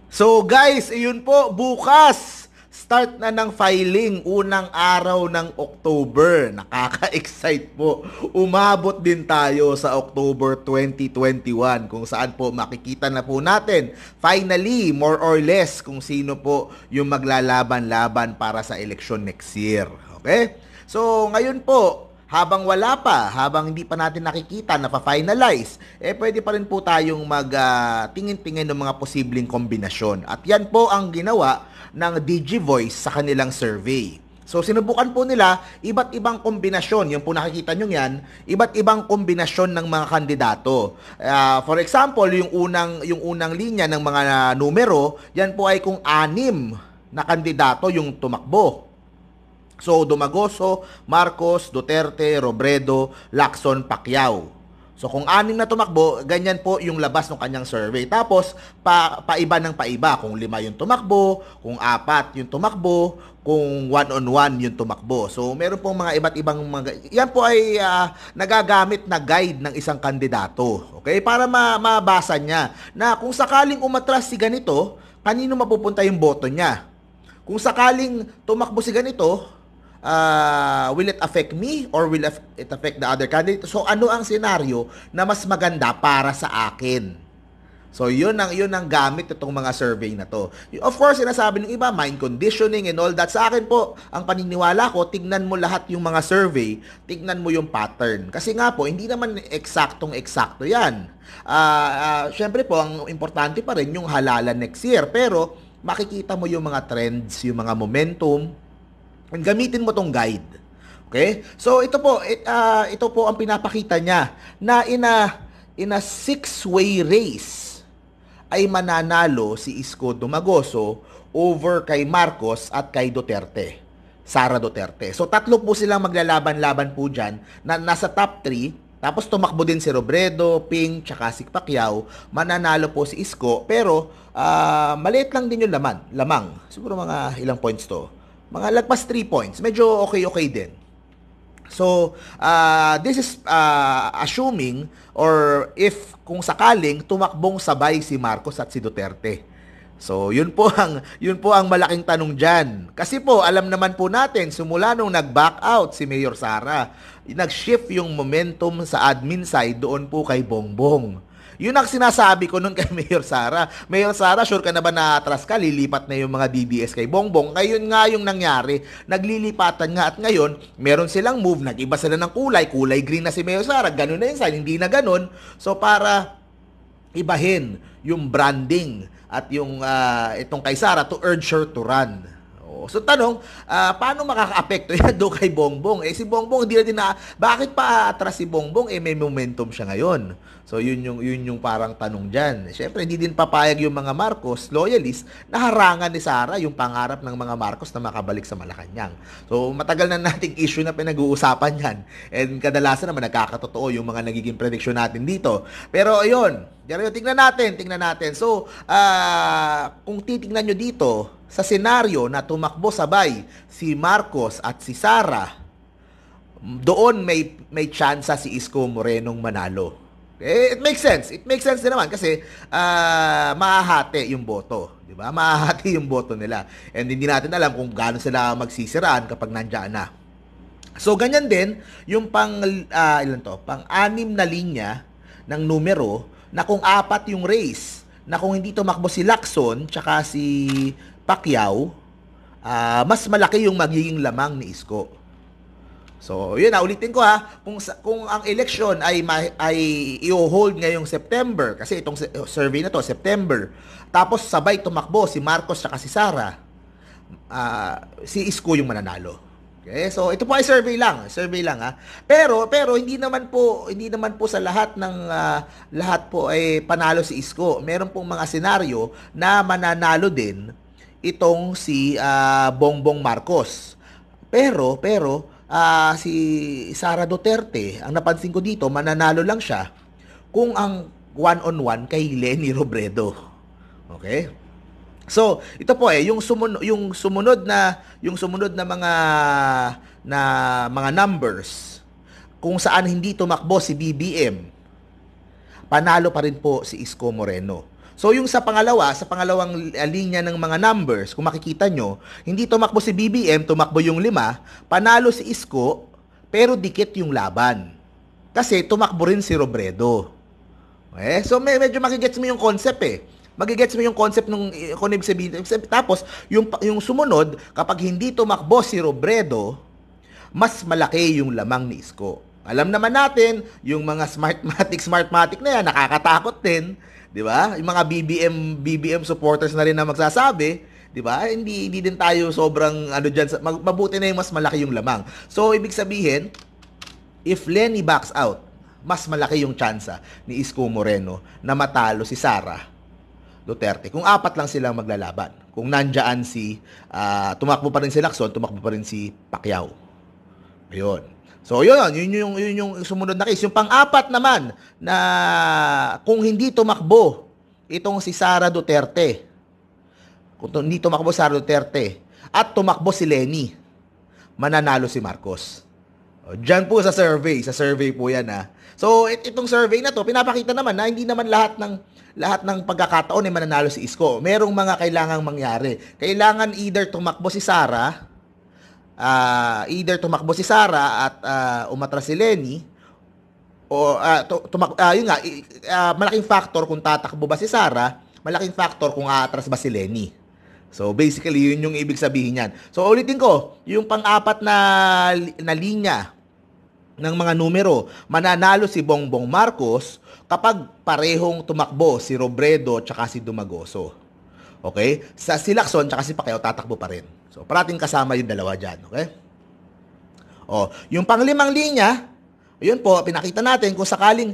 So guys, iyon po, bukas, start na ng filing, unang araw ng October. Nakaka-excite po. Umabot din tayo sa October 2021 kung saan po makikita na po natin finally, more or less, kung sino po yung maglalaban-laban para sa election next year. Okay? So ngayon po, habang wala pa, habang hindi pa natin nakikita na pa-finalize, pwede pa rin po tayong mag-tingin-tingin ng mga posibleng kombinasyon. At yan po ang ginawa ng DigiVoice sa kanilang survey. So sinubukan po nila iba't ibang kombinasyon, yung po nakikita nyo yan, iba't ibang kombinasyon ng mga kandidato. For example, yung unang linya ng mga numero, yan po ay kung 6 na kandidato yung tumakbo. So, Dumagoso, Marcos, Duterte, Robredo, Lacson, Pacquiao. So, kung 6 na tumakbo, ganyan po yung labas ng kanyang survey. Tapos, paiba ng paiba. Kung 5 yung tumakbo, kung 4 yung tumakbo, kung 1-on-1 yung tumakbo. So, meron pong mga iba't ibang mga... Yan po ay nagagamit na guide ng isang kandidato. Okay? Para mabasa niya na kung sakaling umatras si ganito, kanino mapupunta yung boto niya? Kung sakaling tumakbo si ganito, will it affect me or will it affect the other candidate? So ano ang senaryo na mas maganda para sa akin? So yun ang gamit itong mga survey na to. Of course, sinasabi ng iba, mind conditioning and all that. Sa akin po, ang paniniwala ko, tignan mo lahat yung mga survey, tignan mo yung pattern. Kasi nga po, hindi naman eksaktong-eksakto yan. Syempre po, ang importante pa rin yung halalan next year. Pero makikita mo yung mga trends, yung mga momentum, and gamitin mo tong guide. Okay? So ito po ang pinapakita niya na in a 6-way race ay mananalo si Isko Dumagoso over kay Marcos at kay Duterte. Sara Duterte. So tatlo po silang maglalaban-laban po diyan na nasa top 3. Tapos tumakbo din si Robredo, Ping, tsaka si Pacquiao. Mananalo po si Isko. Pero maliit lang din yung lamang. Siguro mga ilang points to. Mga lagpas 3 points. Medyo okay din. So, this is assuming or if kung sakaling tumakbong sabay si Marcos at si Duterte. So, yun po ang malaking tanong diyan. Kasi po, alam naman po natin, simula nung nag-back out si Mayor Sara, nag-shift yung momentum sa admin side doon po kay Bongbong. Yun ang sinasabi ko nun kay Mayor Sara. Mayor Sara, sure ka na ba na atras ka? Lilipat na yung mga DDS kay Bongbong. Ngayon nga yung nangyari, naglilipatan nga at ngayon, meron silang move, nag-iba sila ng kulay green na si Mayor Sara, ganun na yung sign, hindi na ganun. So para ibahin yung branding at yung itong kay Sara to urge her to run. So tanong, paano makaka-apekto yan doon kay Bongbong? Si Bongbong hindi na din bakit pa atras si Bongbong? May momentum siya ngayon. So yun yung parang tanong diyan. Syempre hindi din papayag yung mga Marcos loyalists na harangan ni Sara yung pangarap ng mga Marcos na makabalik sa Malacanang. So matagal na nating issue na pinag-uusapan yan. And kadalasan naman nagkakatotoo yung mga nagiging prediction natin dito. Pero ayun, tingnan natin. So kung titingnan nyo dito, sa senaryo na tumakbo sabay si Marcos at si Sara, doon may tsansa si Isko Morenong manalo. It makes sense. It makes sense din naman kasi mahahati yung boto, 'di ba? Mahahati yung boto nila. And hindi natin alam kung gaano sila magsisiraan kapag nandiyan na. So ganyan din yung pang-6 na linya ng numero na kung 4 yung race, na kung hindi tumakbo si Lacson tsaka si Pacquiao, mas malaki yung magiging lamang ni Isko. So, yun ulitin ko kung ang election ay i-hold ngayong September, kasi itong survey na to, September, tapos sabay tumakbo si Marcos at si Sara, si Isko yung mananalo. Okay? So, ito po ay survey lang Pero hindi naman po sa lahat po ay panalo si Isko. Meron pong mga senaryo na mananalo din itong si Bongbong Marcos. Pero si Sara Duterte, ang napansin ko dito, mananalo lang siya kung ang 1-on-1 kay Leni Robredo. Okay? So, ito po yung sumunod na mga numbers kung saan hindi tumakbo si BBM, panalo pa rin po si Isko Moreno. So yung sa pangalawang linya ng mga numbers, kung makikita nyo, hindi tumakbo si BBM, tumakbo yung 5, panalo si Isko, pero dikit yung laban. Kasi tumakbo rin si Robredo. So medyo magigets mo yung concept eh. Magigets mo yung concept nung kung ibig sabihin. Tapos, yung sumunod, kapag hindi tumakbo si Robredo, mas malaki yung lamang ni Isko. Alam naman natin, yung mga smartmatic na yan, nakakatakot din. Di ba? Yung mga BBM supporters na rin na magsasabi, di ba? Hindi din tayo sobrang, dyan, mabuti na yung mas malaki yung lamang. So, ibig sabihin, if Lenny backs out, mas malaki yung tsansa ni Isko Moreno na matalo si Sara Duterte. Kung 4 lang silang maglalaban. Kung nandiyan tumakbo pa rin si Lacson, tumakbo pa rin si Pacquiao. Ayun. So, yun yung sumunod na case. Yung pang-4 naman, na kung hindi tumakbo itong si Sara Duterte, kung hindi tumakbo Sara Duterte, at tumakbo si Lenny, mananalo si Marcos. Diyan po sa survey po yan ha. So, itong survey na to, pinapakita naman na hindi naman lahat ng pagkakataon ay mananalo si Isko. Merong mga kailangang mangyari. Kailangan either tumakbo si Sara at umatras si Lenny, o malaking factor kung tatakbo ba si Sara, malaking factor kung aatras ba si Lenny. So basically yun yung ibig sabihin niyan. So ulitin ko, yung pang-4 na linya ng mga numero, mananalo si Bongbong Marcos kapag parehong tumakbo si Robredo tsaka si Dumagoso. Okay? Si Lacson tsaka si Pacquiao tatakbo pa rin. So, parating kasama yung dalawa dyan. Okay? Yung pang-5 linya, yun po, pinakita natin kung sakaling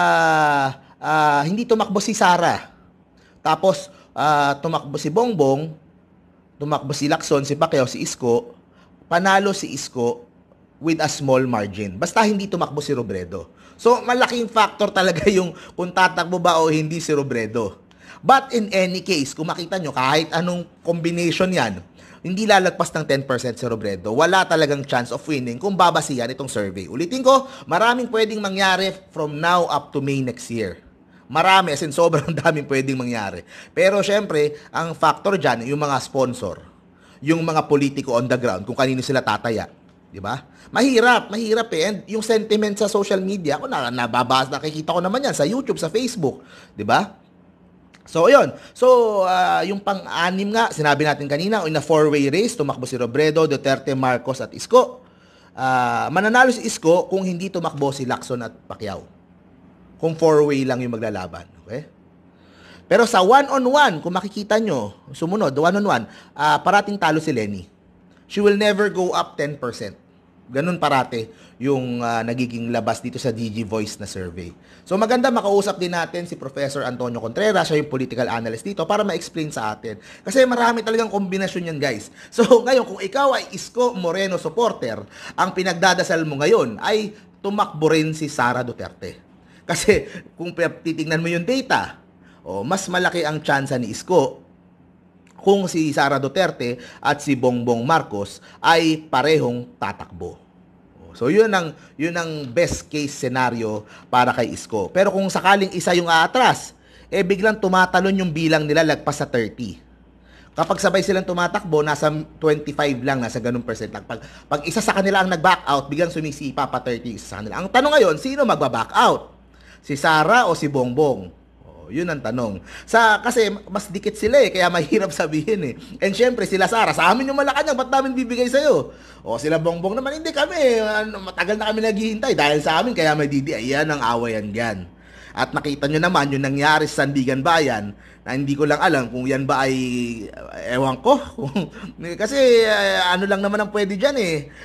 hindi tumakbo si Sara, tapos tumakbo si Bongbong, tumakbo si Lacson, si Pacquiao, si Isko, panalo si Isko with a small margin. Basta hindi tumakbo si Robredo. So, malaking factor talaga yung kung tatakbo ba o hindi si Robredo. But in any case, kung makita nyo, kahit anong combination yan, hindi lalagpas ng 10% si Robredo. Wala talagang chance of winning kung babasihan itong survey. Ulitin ko, maraming pwedeng mangyari from now up to May next year. Marami, as in sobrang daming pwedeng mangyari. Pero syempre, ang factor dyan, yung mga sponsor, yung mga politiko on the ground, kung kanino sila tataya. Di ba? Mahirap eh. And yung sentiment sa social media, ako nababasa, nakikita ko naman yan sa YouTube, sa Facebook. Di ba? So, yun. So, yung pang-6 nga, sinabi natin kanina, in a 4-way race, tumakbo si Robredo, Duterte, Marcos, at Isko. Mananalo si Isko kung hindi tumakbo si Lacson at Pacquiao. Kung 4-way lang yung maglalaban. Okay? Pero sa 1-on-1, kung makikita nyo, sumunod, 1-on-1, parating talo si Lenny. She will never go up 10%. Ganun parate yung nagiging labas dito sa DG Voice na survey. So maganda makausap din natin si Professor Antonio Contreras, siya yung political analyst dito, para ma-explain sa atin. Kasi marami talagang kombinasyon yan, guys. So ngayon, kung ikaw ay Isko Moreno supporter, ang pinagdadasal mo ngayon ay tumakbo rin si Sara Duterte. Kasi kung titignan mo yung data, mas malaki ang tsansa ni Isko kung si Sara Duterte at si Bongbong Marcos ay parehong tatakbo. So yun ang best case scenario para kay Isko. Pero kung sakaling isa yung aatras, biglang tumatalon yung bilang nila lagpas sa 30. Kapag sabay silang tumatakbo, nasa 25 lang, nasa ganung percent lang. Pag isa sa kanila ang nag-back out, biglang sumisipa pa 30 isa sa kanila. Ang tanong ngayon, sino magba-back out? Si Sara o si Bongbong? Yun ang tanong. Kasi mas dikit sila kaya mahirap sabihin And syempre sila Sara, sa amin yung Malacanang, ba't namin bibigay sa'yo? Sila Bongbong naman, hindi kami, matagal na kami naghihintay dahil sa amin, kaya may DD. Ayan ang awayan dyan. At nakita nyo naman yung nangyari sa Sandigan Bayan, na hindi ko lang alam kung yan ba ay, ewan ko, kasi ano lang naman ang pwede dyan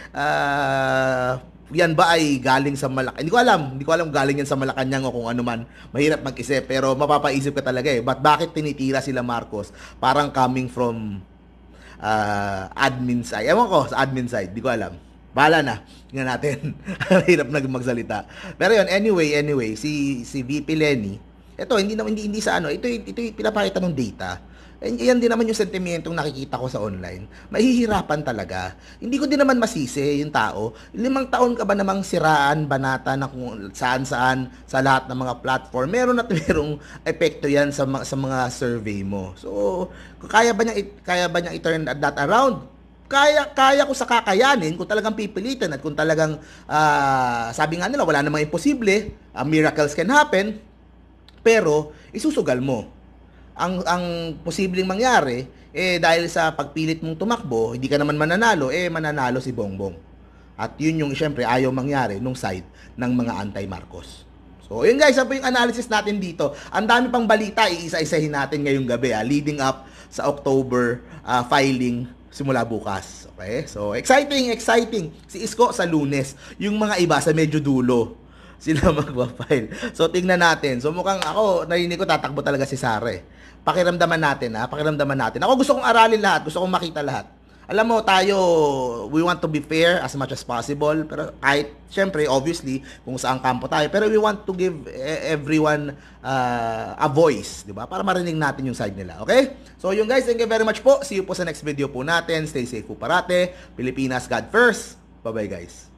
yan ba ay galing sa Malacanang? Hindi ko alam kung galing yan sa Malacanang o kung ano man. Mahirap mag-isip, pero mapapaisip ka talaga bakit tinitira sila Marcos? Parang coming from admin side. Ewan ko, sa admin side. Hindi ko alam. Bahala na. Tingnan natin. Hirap na magsalita. Pero yun, anyway, si VP Lenny, ito, hindi sa ito yung pinapakita ng data. Yan din naman yung sentimentong nakikita ko sa online. Mahihirapan talaga. Hindi ko din naman masisi yung tao. 5 taon ka ba namang siraan, banata na kung saan-saan sa lahat ng mga platform. Meron at merong epekto yan sa mga survey mo. So, kaya ba niyang i-turn that around? Kaya ko sa kakayanin kung talagang pipilitin at kung talagang sabi nga nila wala namang imposible, miracles can happen, pero isusugal mo. Ang posibleng mangyari dahil sa pagpilit mong tumakbo, hindi ka naman mananalo, mananalo si Bongbong. At yun yung syempre ayaw mangyari nung side ng mga anti-Marcos. So, yun guys, po yung analysis natin dito. Ang dami pang balita, iisa-isahin natin ngayong gabi, leading up sa October filing simula bukas. Okay? So, exciting. Si Isko sa Lunes, yung mga iba sa medyo dulo sila magpa-file. So, tingnan natin. So, mukhang ako, narinig ko tatakbo talaga si Sara. Pakiramdaman natin, pakiramdaman natin. Ako gusto kong aralin lahat, gusto kong makita lahat. Alam mo, tayo, we want to be fair as much as possible. Pero kahit, syempre, obviously, kung saan kampo tayo. Pero we want to give everyone a voice, di ba? Para marinig natin yung side nila, okay? So, yun guys, thank you very much po. See you po sa next video po natin. Stay safe po parate. Pilipinas, God first. Bye-bye guys.